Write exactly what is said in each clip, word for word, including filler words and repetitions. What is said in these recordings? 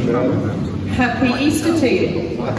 Happy Easter to you.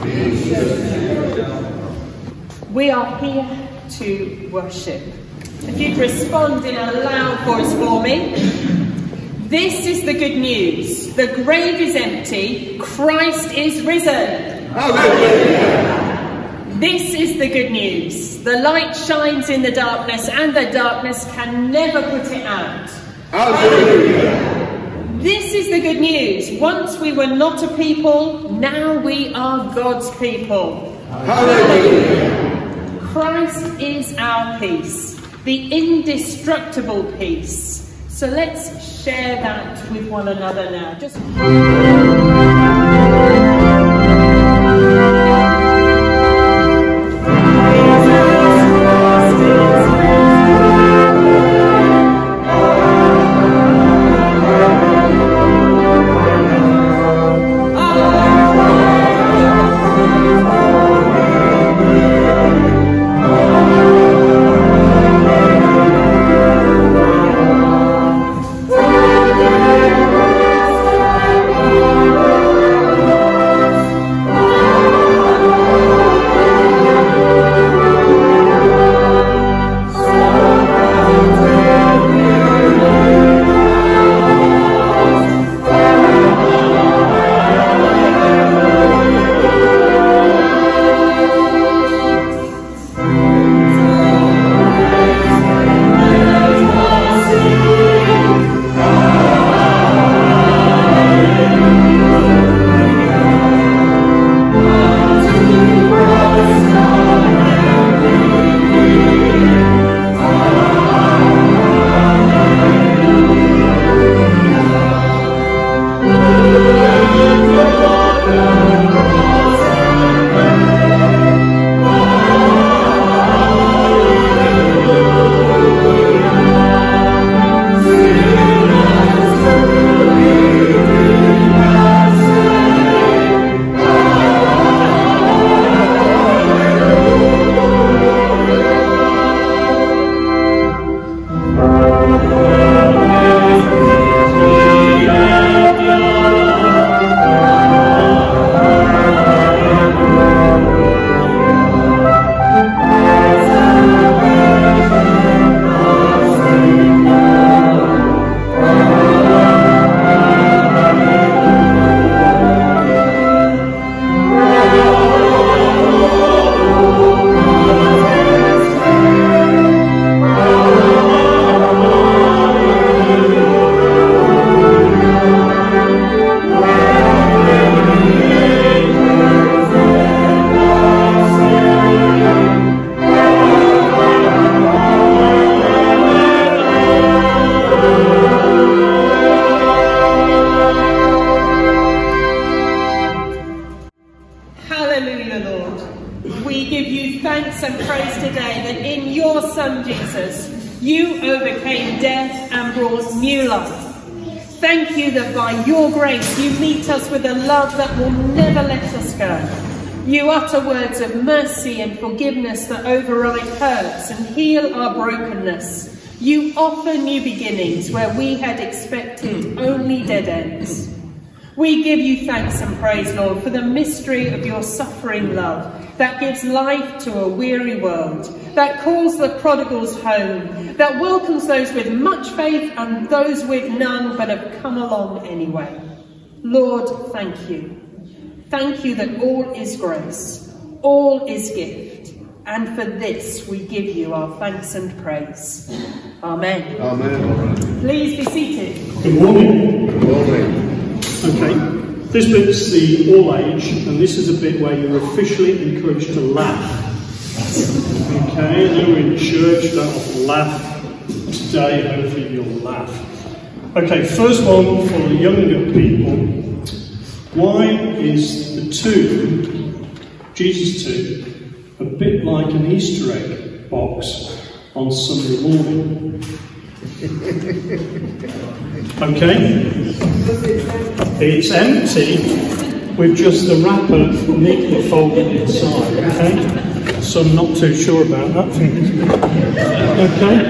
We are here to worship. If you'd respond in a loud voice for me. This is the good news. The grave is empty. Christ is risen. Hallelujah. This is the good news. The light shines in the darkness, and the darkness can never put it out. Hallelujah. This is the good news. Once we were not a people, now we are God's people. Hallelujah. Christ is our peace, the indestructible peace. So let's share that with one another now. Just. That will never let us go. You utter words of mercy and forgiveness that override hurts and heal our brokenness. You offer new beginnings where we had expected only dead ends. We give you thanks and praise, Lord, for the mystery of your suffering love that gives life to a weary world, that calls the prodigals home, that welcomes those with much faith and those with none but have come along anyway. Lord, thank you. Thank you that all is grace, all is gift, and for this we give you our thanks and praise. Amen. Amen. Please be seated. Good morning. Good morning. Okay, this bit's the all age, and this is a bit where you're officially encouraged to laugh. Okay, I know we're in church, don't often laugh. Today, hopefully you'll laugh. Okay, first one for the younger people. Why is the tomb, Jesus' tomb, a bit like an Easter egg box on Sunday morning? Okay? It's empty with just the wrapper neatly folded inside, okay? So I'm not too sure about that. Okay?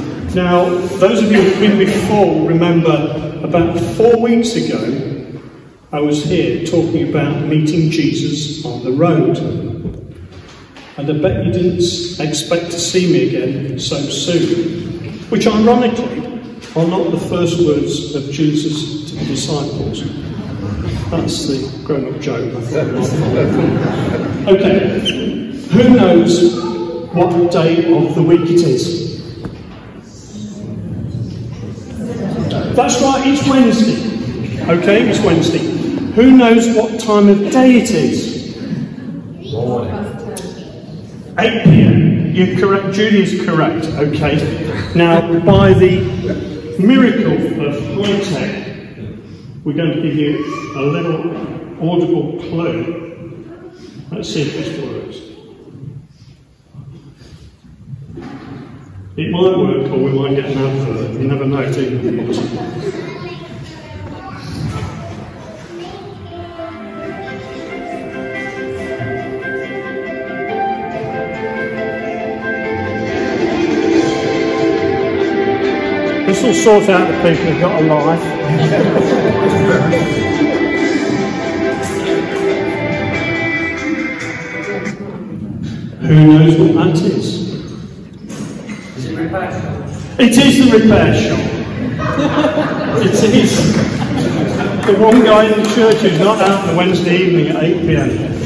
Now, those of you who've been before will remember about four weeks ago, I was here talking about meeting Jesus on the road. And I bet you didn't expect to see me again so soon, which ironically are not the first words of Jesus to the disciples. That's the grown-up joke. Okay, who knows what day of the week it is? That's right, it's Wednesday. Okay, it's Wednesday. Who knows what time of day it is? Morning. eight p m. You're correct. Judy is correct. Okay. Now, by the miracle of high tech, we're going to give you a little audible clue. Let's see if this works. It might work, or we might get an advert. You never know, do you? This will sort out the people who've got a life. Who knows what that is? Is it repair shop? It is the repair shop. It is. The one guy in the church who's not out on a Wednesday evening at eight p m.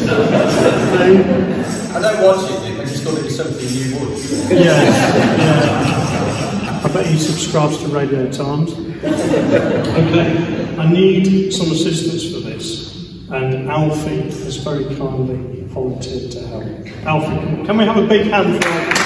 I don't watch it, Nick. I just thought it was something you would. Yeah, yeah. I bet he subscribes to Radio Times. Okay, I need some assistance for this, and Alfie has very kindly volunteered to help. Alfie, can we have a big hand for Alfie?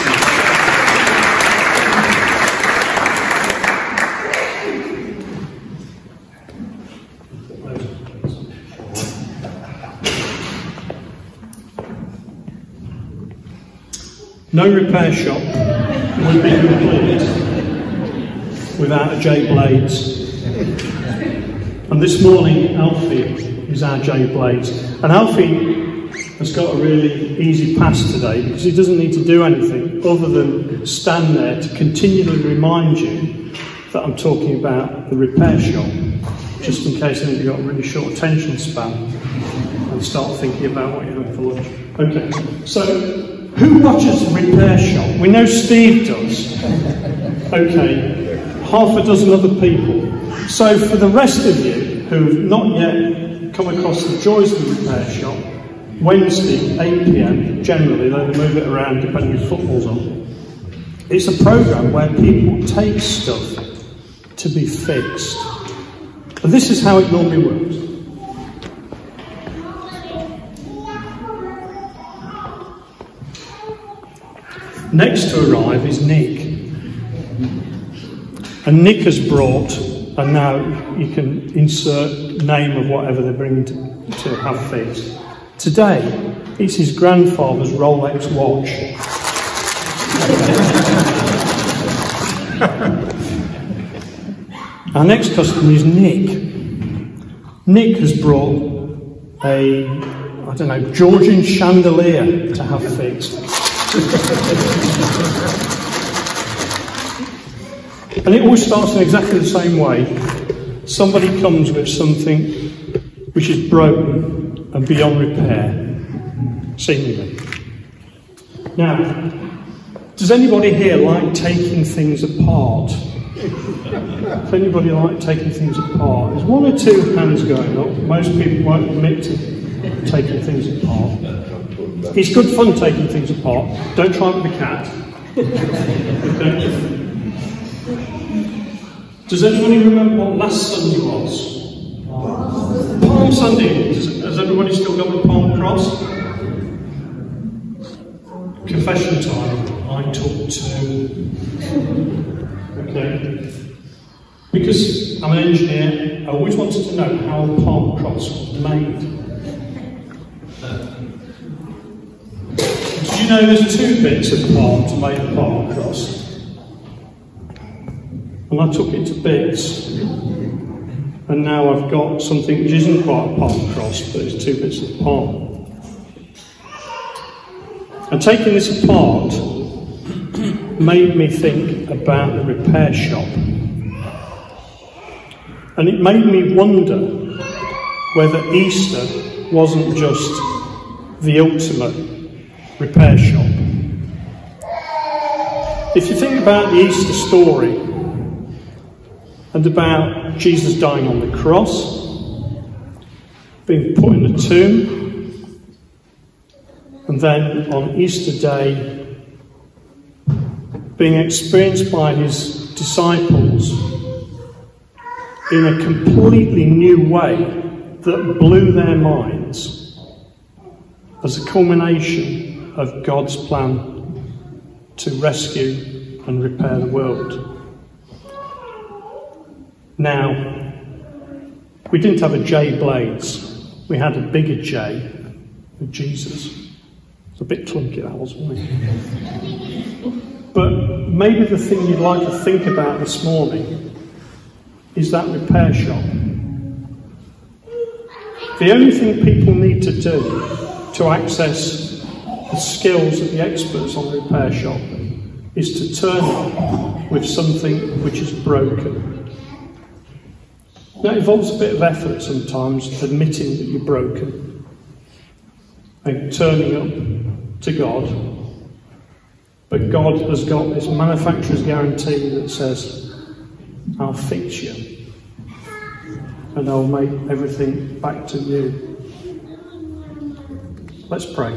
No repair shop would be complete without a J Blades. And this morning, Alfie is our J Blades. And Alfie has got a really easy pass today because he doesn't need to do anything other than stand there to continually remind you that I'm talking about the repair shop, just in case any of you got a really short attention span and start thinking about what you're having for lunch. Okay, so who watches the repair shop? We know Steve does. Okay. Half a dozen other people. So for the rest of you who've not yet come across the joys of the repair shop, Wednesday, eight p m, generally, they move it around depending if football's on. It's a programme where people take stuff to be fixed. And this is how it normally works. Next to arrive is Nick. And Nick has brought, and now you can insert name of whatever they're bringing to, to have fixed. Today, it's his grandfather's Rolex watch. Our next customer is Nick. Nick has brought a, I don't know, Georgian chandelier to have fixed. And it always starts in exactly the same way. Somebody comes with something which is broken and beyond repair, seemingly. Now, does anybody here like taking things apart? If anybody like taking things apart, there's one or two hands going up. Most people won't admit to taking things apart. It's good fun taking things apart. Don't try it with a cat. Okay. Does anybody remember what last Sunday was? Palm Sunday. Has everybody still got the palm cross? Confession time. I took two. Okay. Because I'm an engineer, I always wanted to know how a palm cross was made. Did you know there's two bits of palm to make a palm cross? And I took it to bits, and now I've got something which isn't quite a palm cross, but it's two bits of palm. And taking this apart made me think about the repair shop. And it made me wonder whether Easter wasn't just the ultimate repair shop. If you think about the Easter story and about Jesus dying on the cross, being put in the tomb, and then on Easter Day being experienced by his disciples in a completely new way that blew their minds as a culmination of God's plan to rescue and repair the world. Now, we didn't have a J Blades, we had a bigger J with Jesus. It's a bit clunky, that was, wasn't it? But maybe the thing you'd like to think about this morning is that repair shop. The only thing people need to do to access the skills of the experts on the repair shop is to turn up with something which is broken. That involves a bit of effort sometimes, admitting that you're broken and turning up to God. But God has got this manufacturer's guarantee that says, I'll fix you and I'll make everything back to you. Let's pray.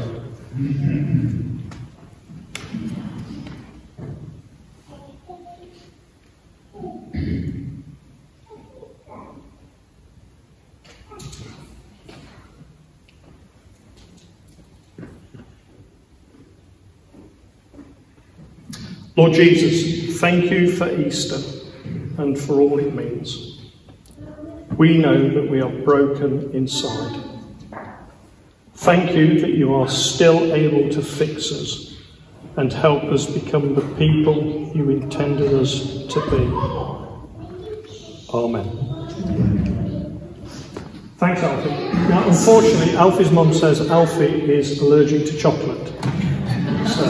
Lord Jesus, thank you for Easter and for all it means. We know that we are broken inside. Thank you that you are still able to fix us and help us become the people you intended us to be. Amen. Thanks, Alfie. Now, unfortunately, Alfie's mum says Alfie is allergic to chocolate. So,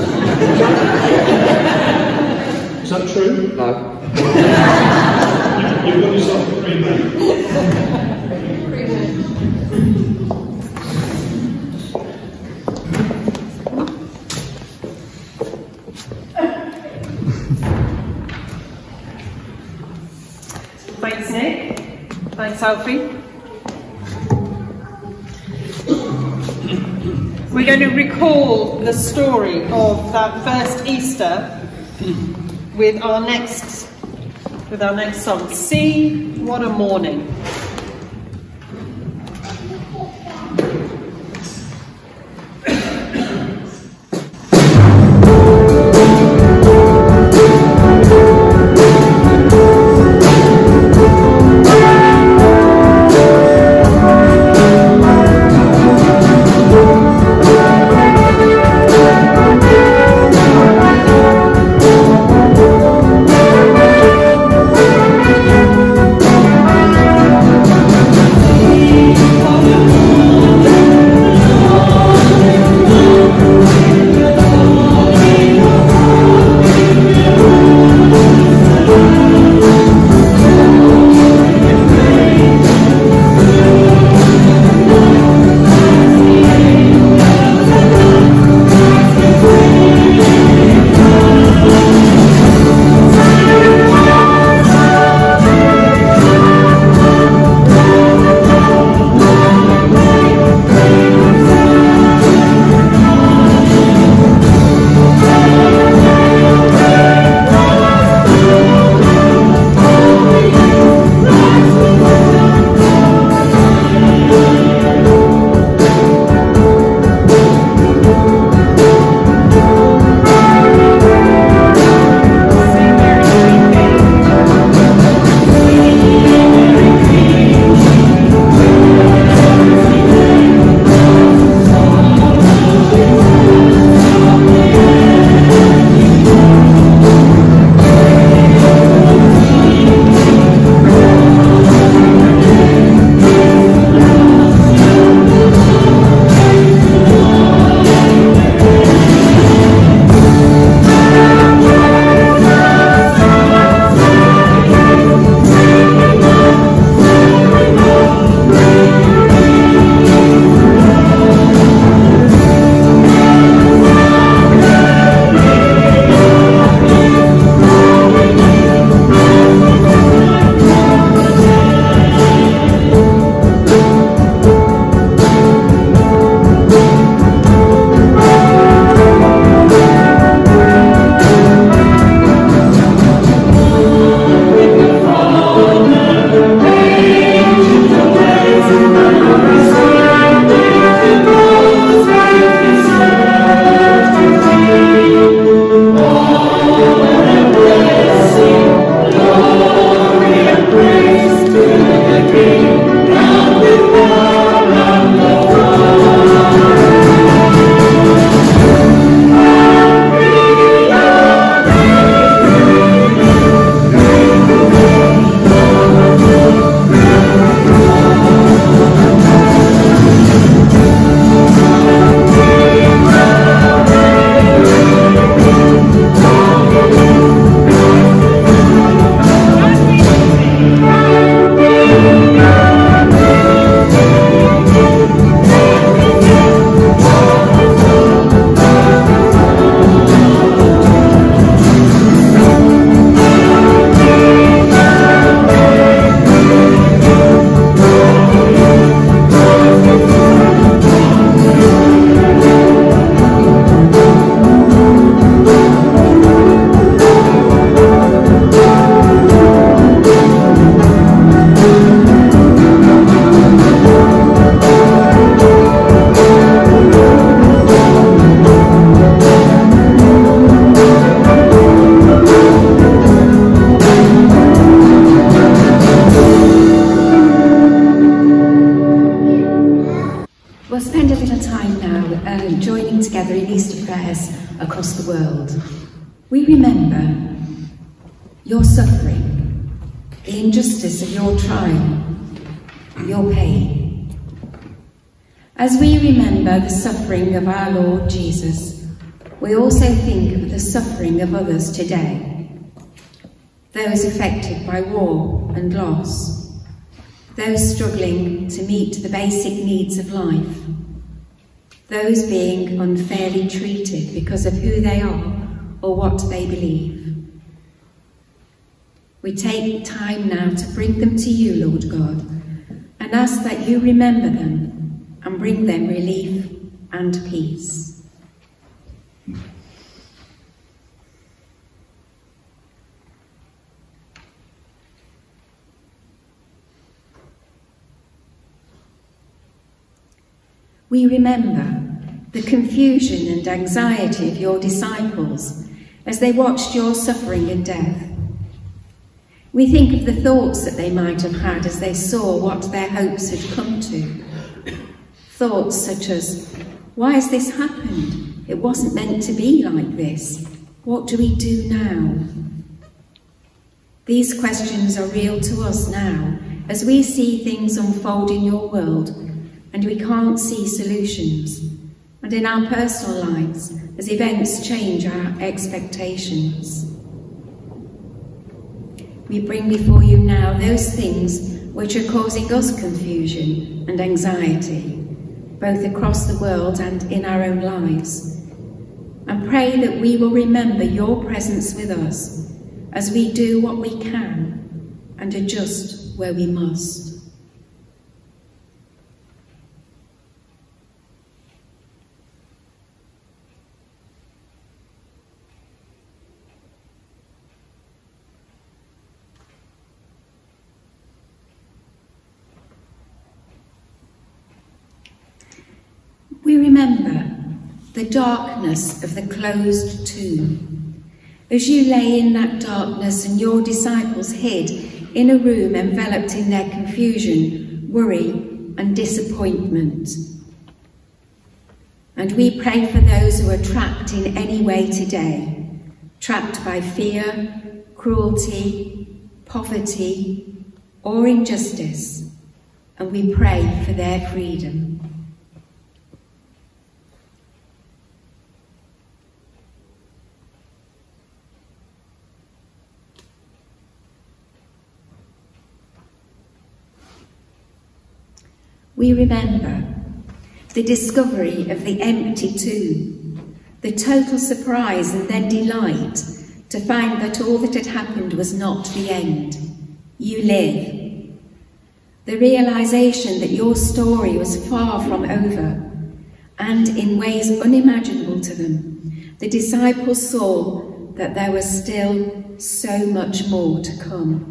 is that true? No. You've got yourself a cream then. Thanks, Nick. Thanks, Alfie. We're going to recall the story of that first Easter with our next with our next song. See What a Morning. Thank and joining together in Easter prayers across the world, we remember your suffering, the injustice of your trial, your pain. As we remember the suffering of our Lord Jesus, we also think of the suffering of others today, those affected by war and loss, those struggling to meet the basic needs of life, those being unfairly treated because of who they are or what they believe. We take time now to bring them to you, Lord God, and ask that you remember them and bring them relief and peace. We remember the confusion and anxiety of your disciples as they watched your suffering and death. We think of the thoughts that they might have had as they saw what their hopes had come to. Thoughts such as, why has this happened? It wasn't meant to be like this. What do we do now? These questions are real to us now as we see things unfold in your world and we can't see solutions, and in our personal lives as events change our expectations. We bring before you now those things which are causing us confusion and anxiety, both across the world and in our own lives, and pray that we will remember your presence with us as we do what we can and adjust where we must. We remember the darkness of the closed tomb. As you lay in that darkness and your disciples hid in a room enveloped in their confusion, worry and disappointment. And we pray for those who are trapped in any way today, trapped by fear, cruelty, poverty or injustice, and we pray for their freedom. We remember the discovery of the empty tomb, the total surprise and then delight to find that all that had happened was not the end. You live. The realization that your story was far from over, and in ways unimaginable to them, the disciples saw that there was still so much more to come.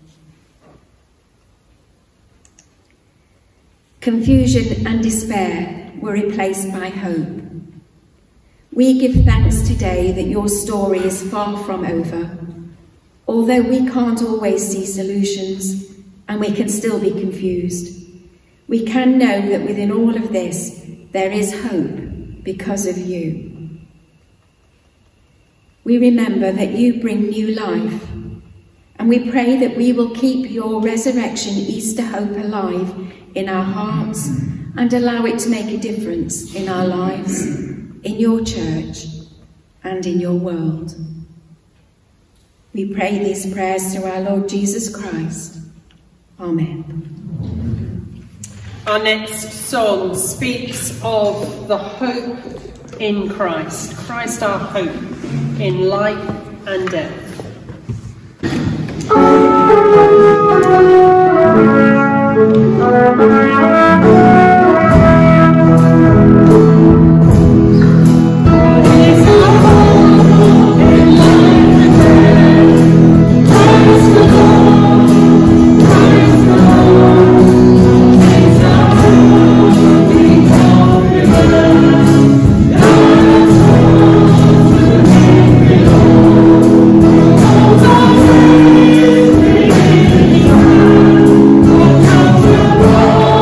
Confusion and despair were replaced by hope. We give thanks today that your story is far from over. Although we can't always see solutions and we can still be confused, we can know that within all of this there is hope because of you. We remember that you bring new life, and we pray that we will keep your resurrection Easter hope alive in our hearts and allow it to make a difference in our lives, in your church and in your world. We pray these prayers through our Lord Jesus Christ. Amen. Our next song speaks of the hope in Christ, Christ our hope in life and death. Oh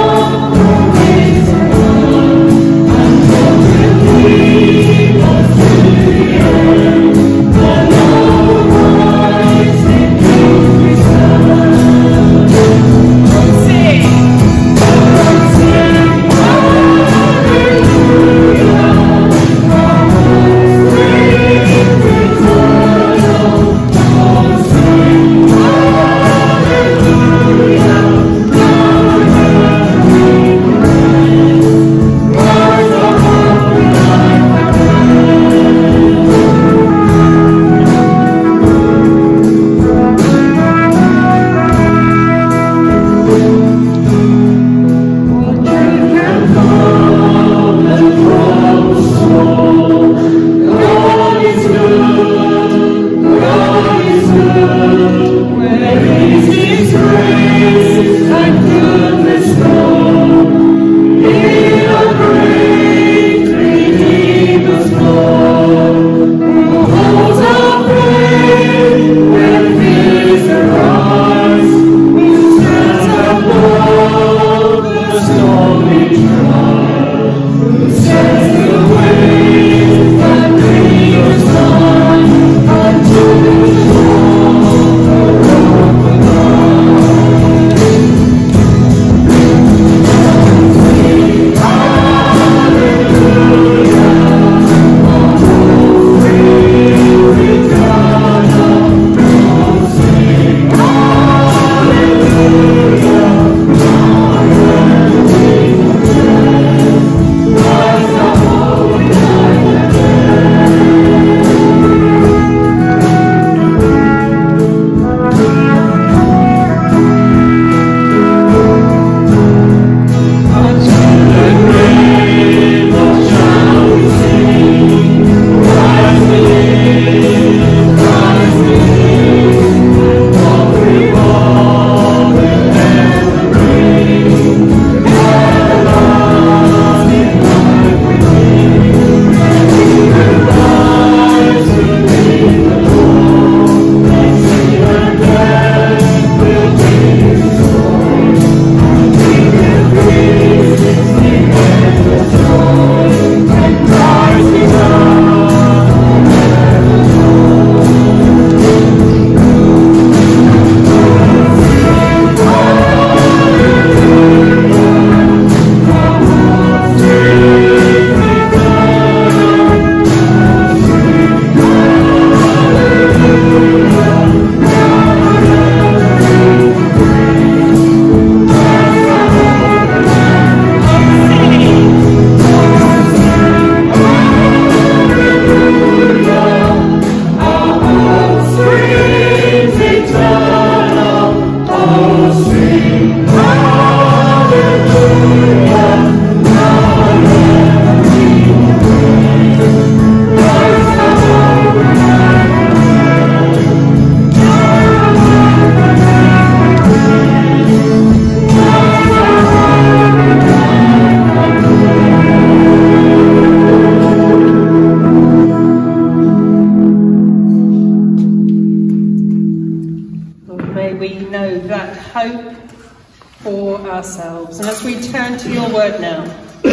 hope for ourselves. And as we turn to your word now,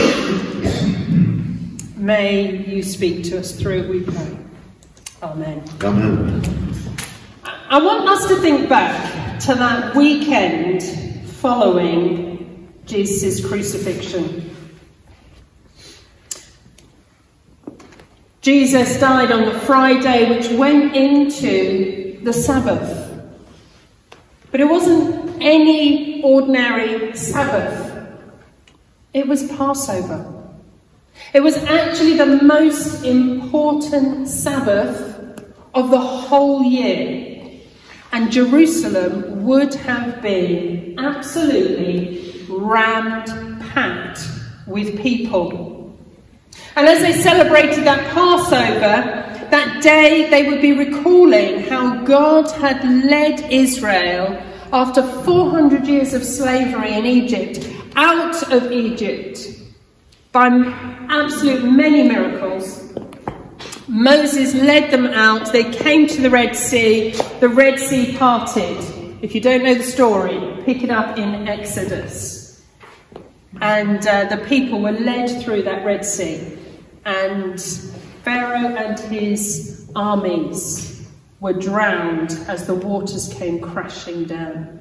may you speak to us through it, we pray. Amen. Amen. I want us to think back to that weekend following Jesus' crucifixion. Jesus died on the Friday, which went into the Sabbath. But it wasn't any ordinary Sabbath. It was Passover. It was actually the most important Sabbath of the whole year. And Jerusalem would have been absolutely rammed-packed with people. And as they celebrated that Passover, that day they would be recalling how God had led Israel after four hundred years of slavery in Egypt, out of Egypt, by absolute many miracles. Moses led them out, they came to the Red Sea, the Red Sea parted. If you don't know the story, pick it up in Exodus. And uh, the people were led through that Red Sea. And Pharaoh and his armies were drowned as the waters came crashing down.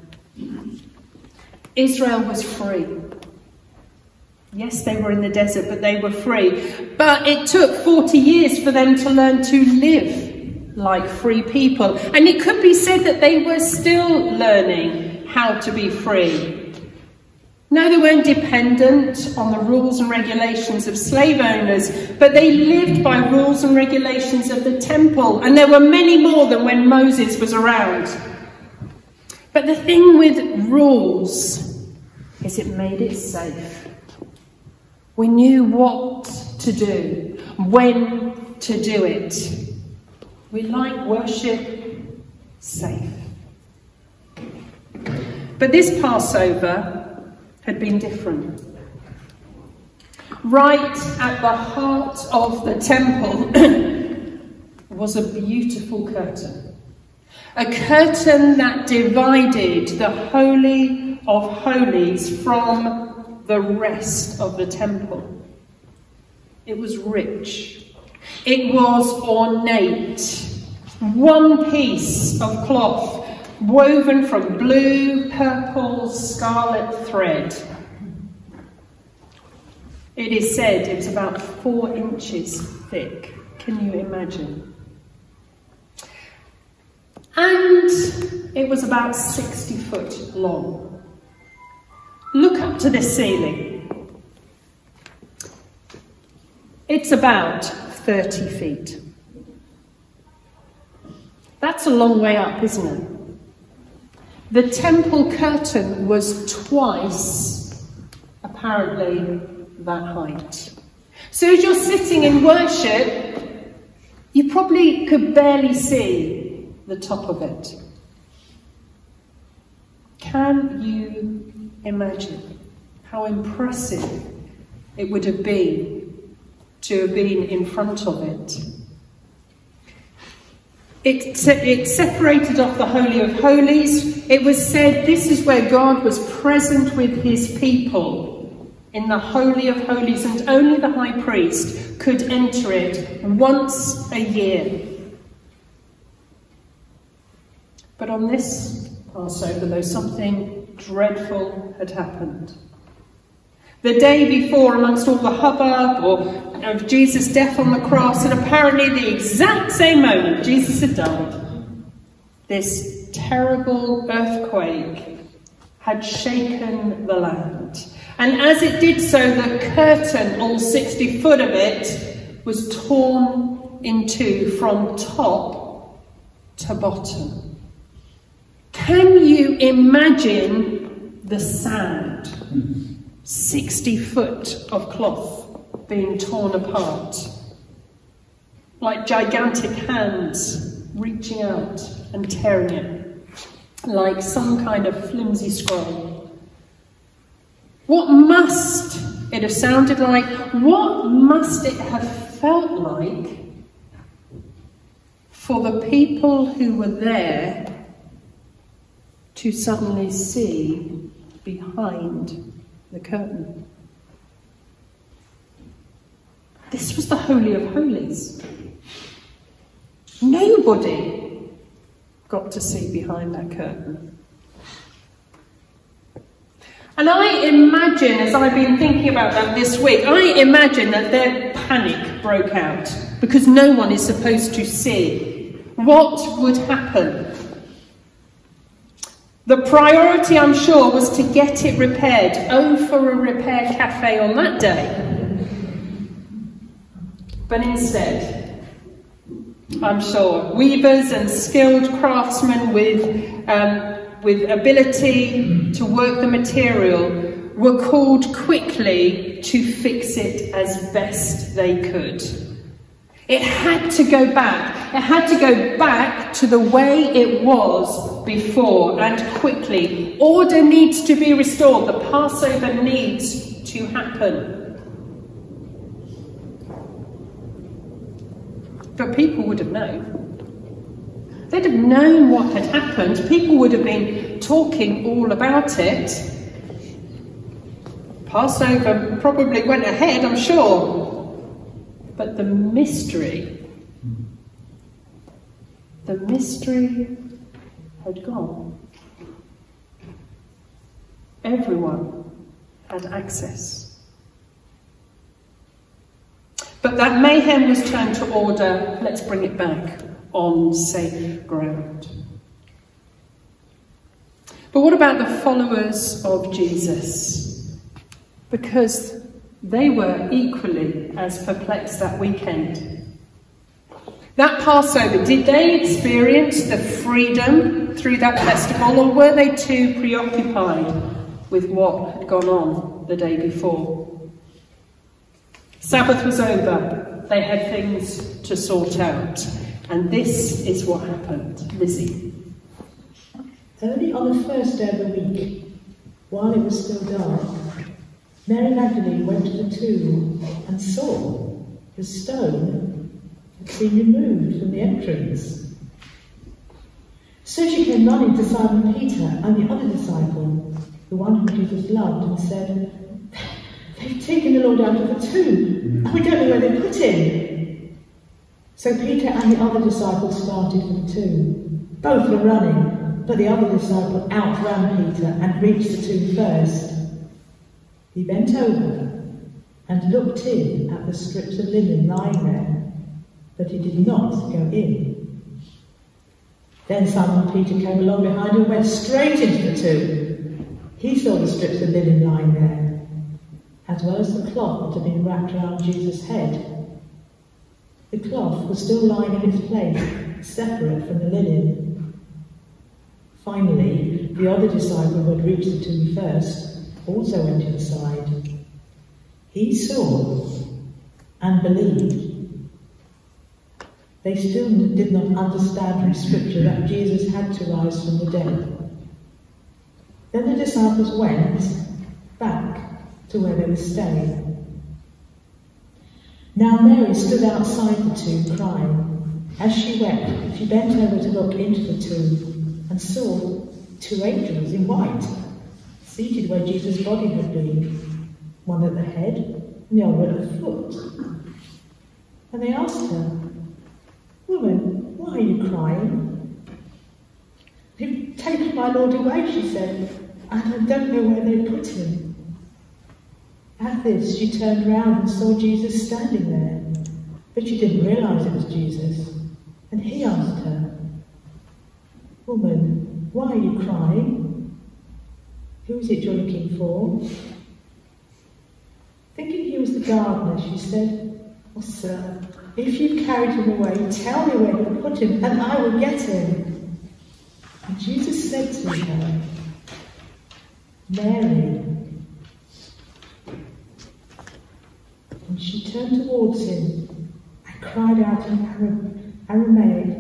Israel was free. Yes, they were in the desert, but they were free. But it took forty years for them to learn to live like free people. And it could be said that they were still learning how to be free. No, they weren't dependent on the rules and regulations of slave owners, but they lived by rules and regulations of the temple, and there were many more than when Moses was around. But the thing with rules is it made it safe. We knew what to do, when to do it. We like worship safe. But this Passover had been different. Right at the heart of the temple was a beautiful curtain. A curtain that divided the Holy of Holies from the rest of the temple. It was rich. It was ornate. One piece of cloth woven from blue, purple, scarlet thread. It is said it's about four inches thick. Can you imagine? And it was about sixty foot long. Look up to the ceiling. It's about thirty feet. That's a long way up, isn't it? The temple curtain was twice, apparently, that height. So as you're sitting in worship, you probably could barely see the top of it. Can you imagine how impressive it would have been to have been in front of it? It, it separated off the Holy of Holies. It was said this is where God was present with his people, in the Holy of Holies, and only the high priest could enter it once a year. But on this Passover, though, something dreadful had happened. The day before, amongst all the hubbub or of Jesus' death on the cross, and apparently the exact same moment Jesus had died, this terrible earthquake had shaken the land. And as it did so, the curtain, all sixty foot of it, was torn in two from top to bottom. Can you imagine the sound? sixty foot of cloth being torn apart, like gigantic hands reaching out and tearing it, like some kind of flimsy scroll. What must it have sounded like? What must it have felt like for the people who were there to suddenly see behind the curtain. This was the Holy of Holies. Nobody got to see behind that curtain. And I imagine, as I've been thinking about that this week, I imagine that their panic broke out because no one is supposed to see. What would happen? The priority, I'm sure, was to get it repaired. Oh, for a repair cafe on that day. But instead, I'm sure, weavers and skilled craftsmen with, um, with ability to work the material were called quickly to fix it as best they could. It had to go back. It had to go back to the way it was before, and quickly. Order needs to be restored. The Passover needs to happen. But people would have known. They'd have known what had happened. People would have been talking all about it. Passover probably went ahead, I'm sure. But the mystery, the mystery had gone. Everyone had access. But that mayhem was turned to order. Let's bring it back on safe ground. But what about the followers of Jesus? Because they were equally as perplexed that weekend. That Passover, did they experience the freedom through that festival, or were they too preoccupied with what had gone on the day before? Sabbath was over. They had things to sort out. And this is what happened. Lizzie. Early on the first day of the week, while it was still dark, Mary Magdalene went to the tomb and saw the stone had been removed from the entrance. So she came running to Simon Peter and the other disciple, the one whom Jesus loved, and said, "They've taken the Lord out of the tomb, and we don't know where they put him." So Peter and the other disciple started for the tomb. Both were running, but the other disciple outran Peter and reached the tomb first. He bent over and looked in at the strips of linen lying there, but he did not go in. Then Simon Peter came along behind and went straight into the tomb. He saw the strips of linen lying there, as well as the cloth that had been wrapped around Jesus' head. The cloth was still lying in its place, separate from the linen. Finally, the other disciple who had reached the tomb first also went inside. He saw and believed. They still did not understand from Scripture that Jesus had to rise from the dead. Then the disciples went back to where they were staying. Now Mary stood outside the tomb crying. As she wept, she bent over to look into the tomb and saw two angels in white, seated where Jesus' body had been, one at the head and the other at the foot. And they asked her, "Woman, why are you crying?" "They've taken my Lord away," she said, "and I don't know where they put him." At this, she turned round and saw Jesus standing there, but she didn't realise it was Jesus. And he asked her, "Woman, why are you crying? Who is it you're looking for?" Thinking he was the gardener, she said, "Oh, sir, if you've carried him away, tell me where you put him, and I will get him." And Jesus said to her, "Mary." And she turned towards him and cried out in Aramaic,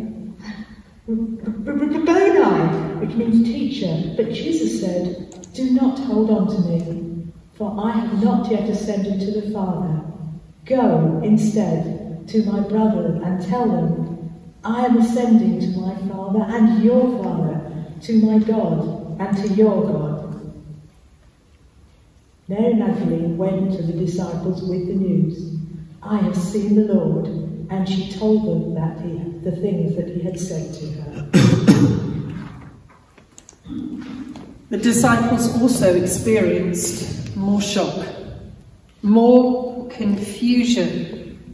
"Rabboni," which means teacher. But Jesus said, "Do not hold on to me, for I have not yet ascended to the Father. Go instead to my brethren and tell them, I am ascending to my Father and your Father, to my God and to your God. Mary Magdalene went to the disciples with the news, I have seen the Lord, and she told them that he, the things that he had said to her. The disciples also experienced more shock, more confusion.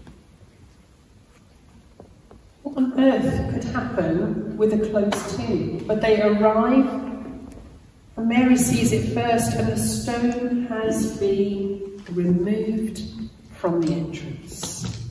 What on earth could happen with a closed tomb? But they arrive, and Mary sees it first, and the stone has been removed from the entrance.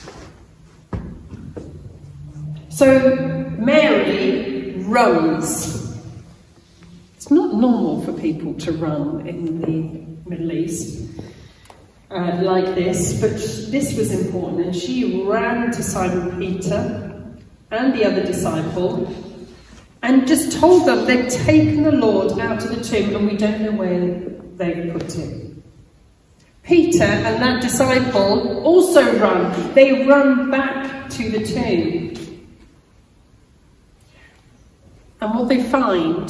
So Mary runs. It's not normal for people to run in the Middle East uh, like this, but this was important, and she ran to Simon Peter and the other disciple and just told them they'd taken the Lord out of the tomb and we don't know where they'd put him. Peter and that disciple also run. They run back to the tomb. And what they find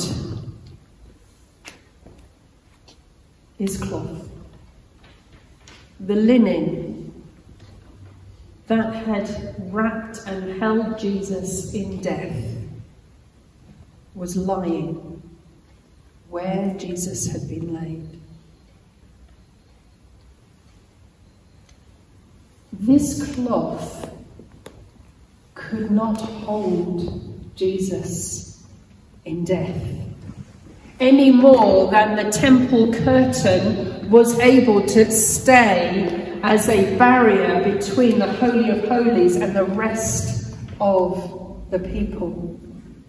is cloth. The linen that had wrapped and held Jesus in death was lying where Jesus had been laid. This cloth could not hold Jesus in death any more than the temple curtain was able to stay as a barrier between the Holy of Holies and the rest of the people.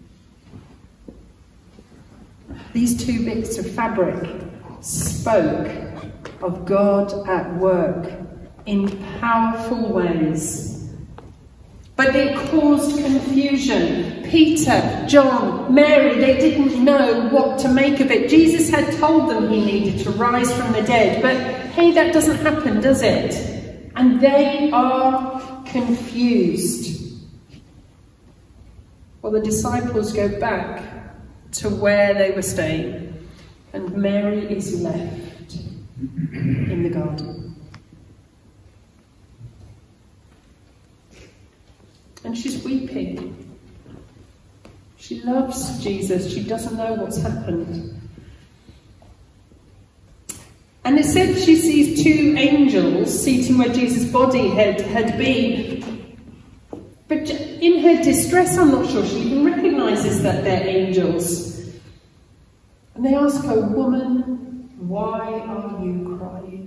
These two bits of fabric spoke of God at work in powerful ways. But it caused confusion. Peter, John, Mary, they didn't know what to make of it. Jesus had told them he needed to rise from the dead, but hey, that doesn't happen, does it? And they are confused. Well, the disciples go back to where they were staying, and Mary is left in the garden. And she's weeping. She loves Jesus. She doesn't know what's happened. And it said she sees two angels seating where Jesus' body had, had been. But in her distress, I'm not sure she even recognises that they're angels. And they ask her, "Woman, why are you crying?"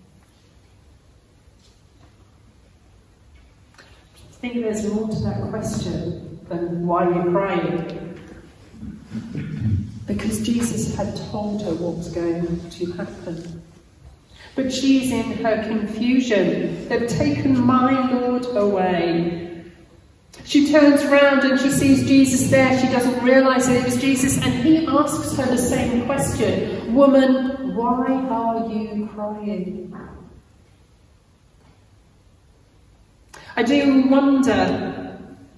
I think there's more to that question than why you're crying. Because Jesus had told her what was going to happen. But she's in her confusion. They've taken my Lord away. She turns around and she sees Jesus there. She doesn't realise that it was Jesus. And he asks her the same question. "Woman, why are you crying?" I do wonder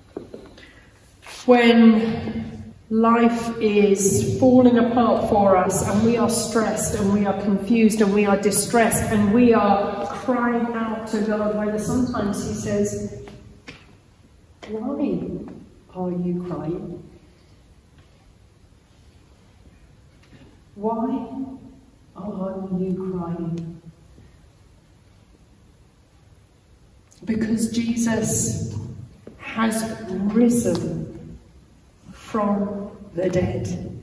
when life is falling apart for us and we are stressed and we are confused and we are distressed and we are crying out to God, whether sometimes he says, "Why are you crying? Why are you crying?" Because Jesus has risen from the dead.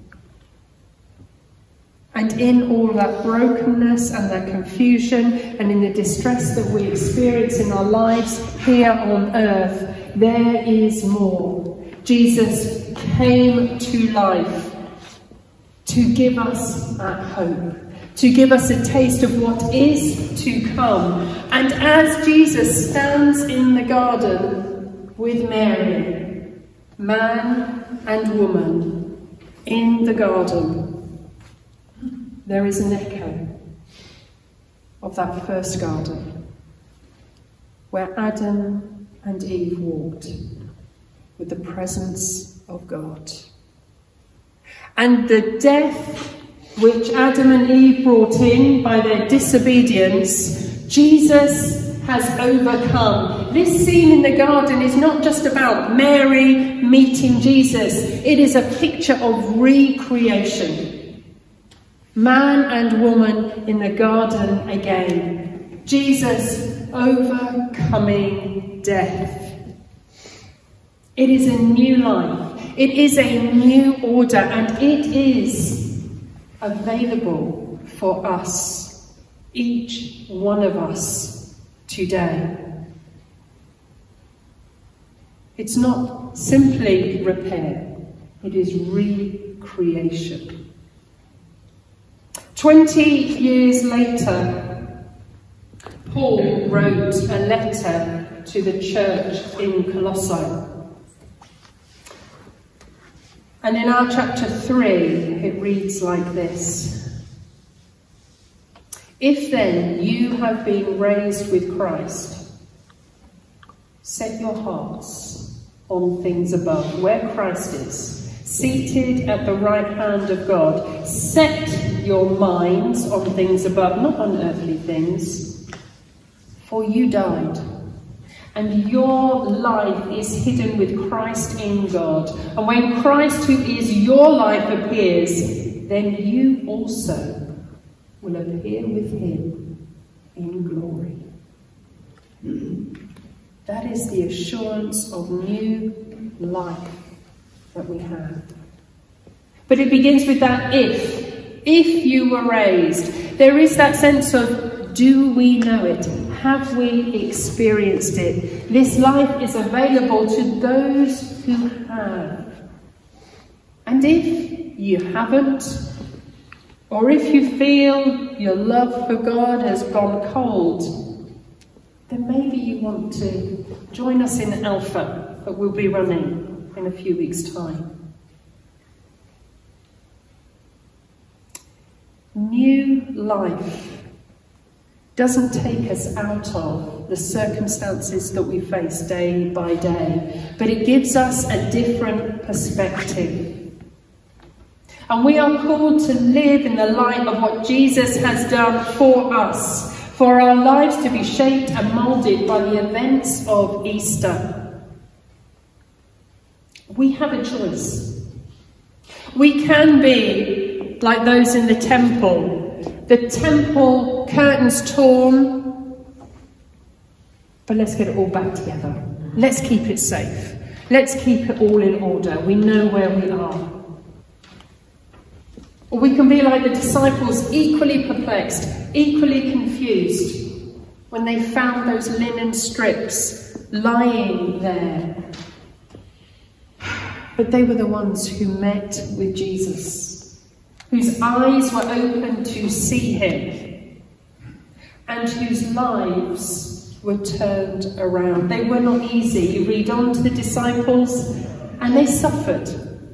And in all that brokenness and that confusion and in the distress that we experience in our lives here on earth, there is more. Jesus came to life to give us that hope, to give us a taste of what is to come. And as Jesus stands in the garden with Mary, man and woman, in the garden, there is an echo of that first garden, where Adam and Eve walked with the presence of God. And the death which Adam and Eve brought in by their disobedience, Jesus has overcome. This scene in the garden is not just about Mary meeting Jesus. It is a picture of recreation. Man and woman in the garden again. Jesus overcoming death. It is a new life. It is a new order, and it is available for us, each one of us today. It's not simply repair, it is recreation. Twenty years later, Paul wrote a letter to the church in Colossae. And in our chapter three, it reads like this. If then you have been raised with Christ, set your hearts on things above, where Christ is, seated at the right hand of God. Set your minds on things above, not on earthly things, for you died. And your life is hidden with Christ in God. And when Christ, who is your life, appears, then you also will appear with him in glory. That is the assurance of new life that we have. But it begins with that if. If you were raised. There is that sense of, do we know it? Have we experienced it? This life is available to those who have. And if you haven't, or if you feel your love for God has gone cold, then maybe you want to join us in Alpha that we'll be running in a few weeks' time. New life doesn't take us out of the circumstances that we face day by day, but it gives us a different perspective. And we are called to live in the light of what Jesus has done for us, for our lives to be shaped and moulded by the events of Easter. We have a choice. We can be like those in the temple. The temple curtains torn, but let's get it all back together. Let's keep it safe. Let's keep it all in order. We know where we are. Or we can be like the disciples, equally perplexed, equally confused, when they found those linen strips lying there. But they were the ones who met with Jesus, whose eyes were open to see him, and whose lives were turned around. They were not easy. You read on to the disciples, and they suffered.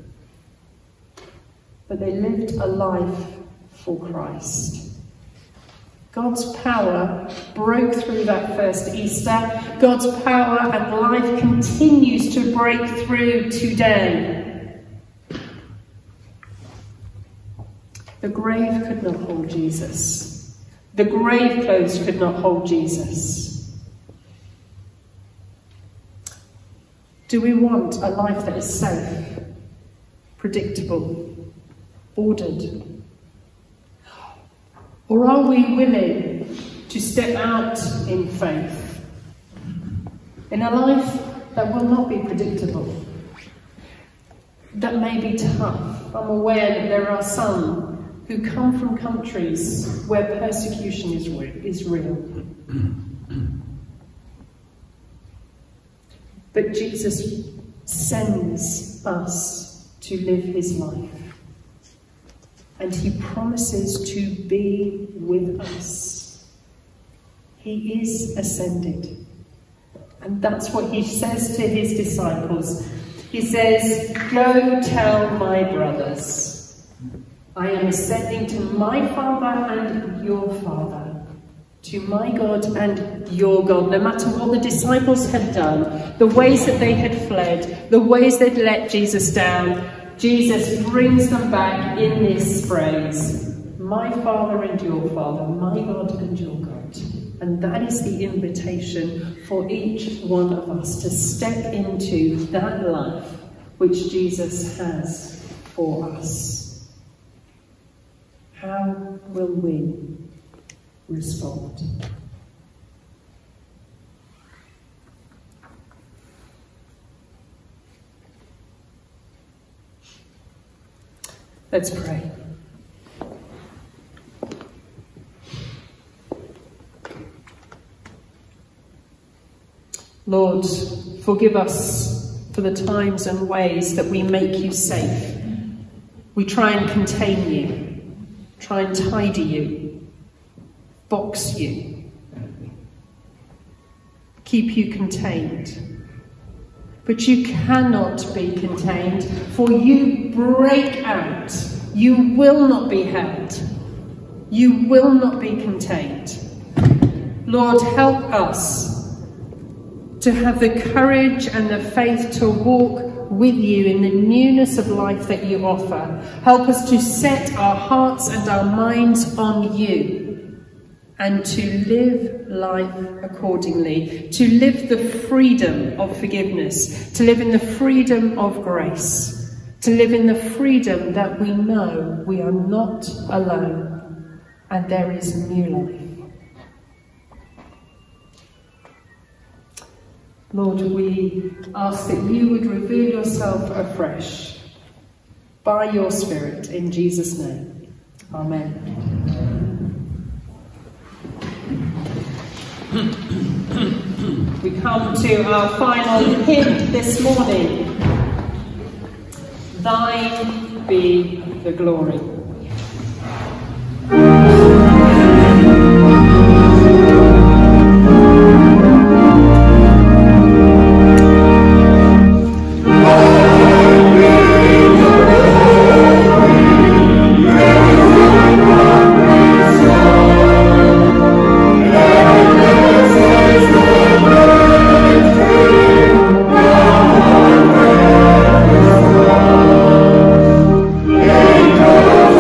But they lived a life for Christ. God's power broke through that first Easter. God's power and life continues to break through today. The grave could not hold Jesus. The grave clothes could not hold Jesus. Do we want a life that is safe, predictable, ordered? Or are we willing to step out in faith in a life that will not be predictable, that may be tough? I'm aware that there are some who come from countries where persecution is real. Is real. But Jesus sends us to live his life. And he promises to be with us. He is ascended. And that's what he says to his disciples. He says, go tell my brothers, I am ascending to my Father and your Father, to my God and your God. No matter what the disciples had done, the ways that they had fled, the ways they'd let Jesus down, Jesus brings them back in this phrase, my Father and your Father, my God and your God. And that is the invitation for each one of us to step into that life which Jesus has for us. How will we respond? Let's pray. Lord, forgive us for the times and ways that we make you safe. We try and contain you, try and tidy you, box you, keep you contained. But you cannot be contained, for you break out. You will not be held. You will not be contained. Lord, help us to have the courage and the faith to walk with you in the newness of life that you offer. Help us to set our hearts and our minds on you and to live life accordingly, to live the freedom of forgiveness, to live in the freedom of grace, to live in the freedom that we know we are not alone and there is new life. Lord, we ask that you would reveal yourself afresh by your Spirit, in Jesus' name. Amen. We come to our final hymn this morning. Thine be the glory. Oh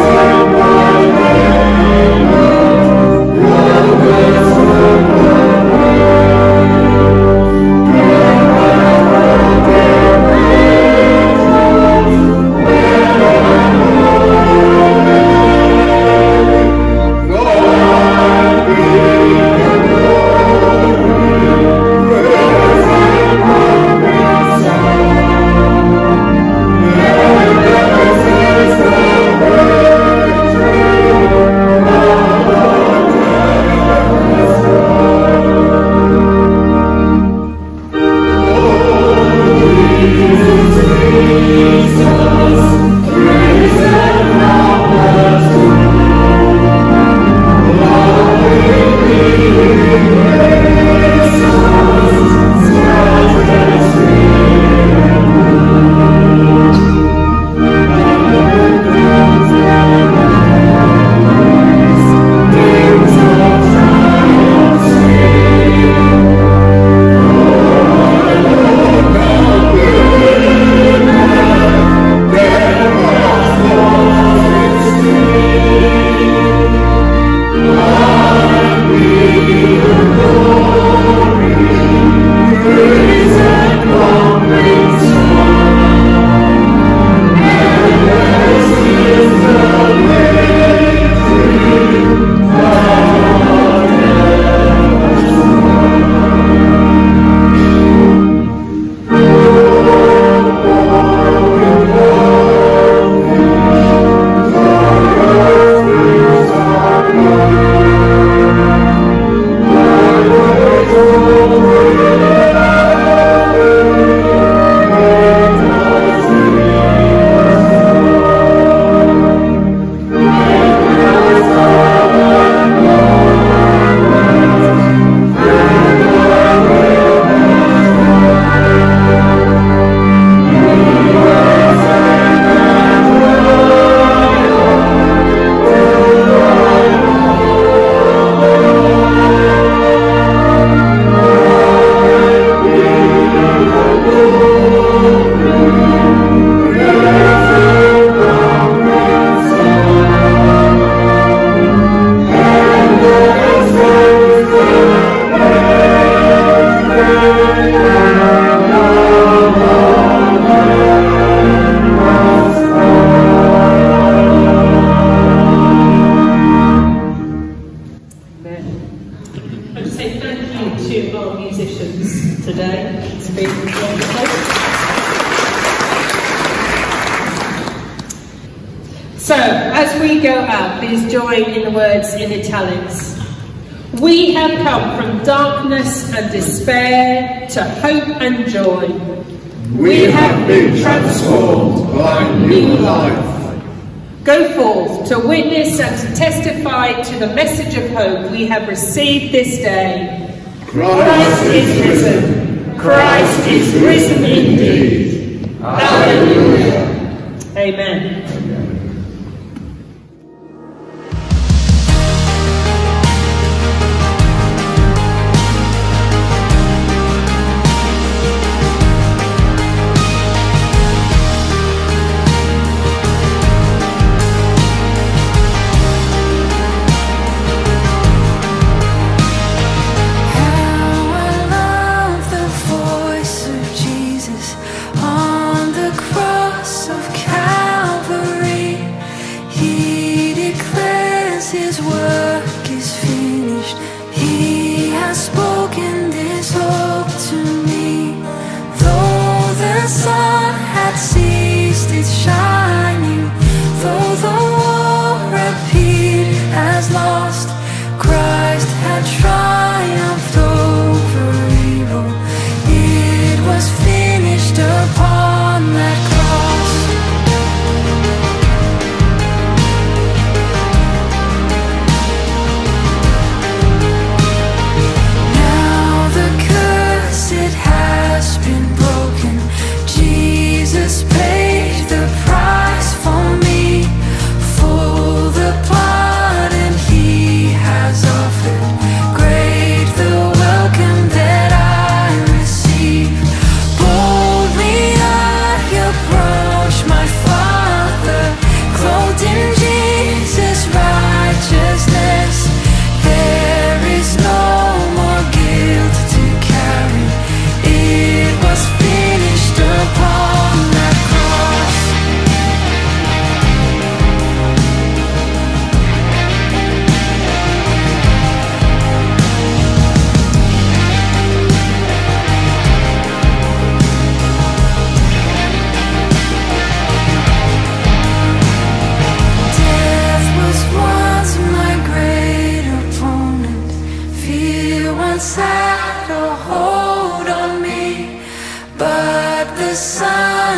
So, as we go out, please join in the words in italics. We have come from darkness and despair to hope and joy. We have been transformed by new life. Go forth to witness and to testify to the message of hope we have received this day. Christ, Christ is risen. Christ is risen indeed. Hallelujah. Amen.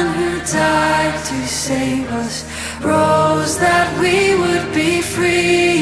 Rose that we would be free.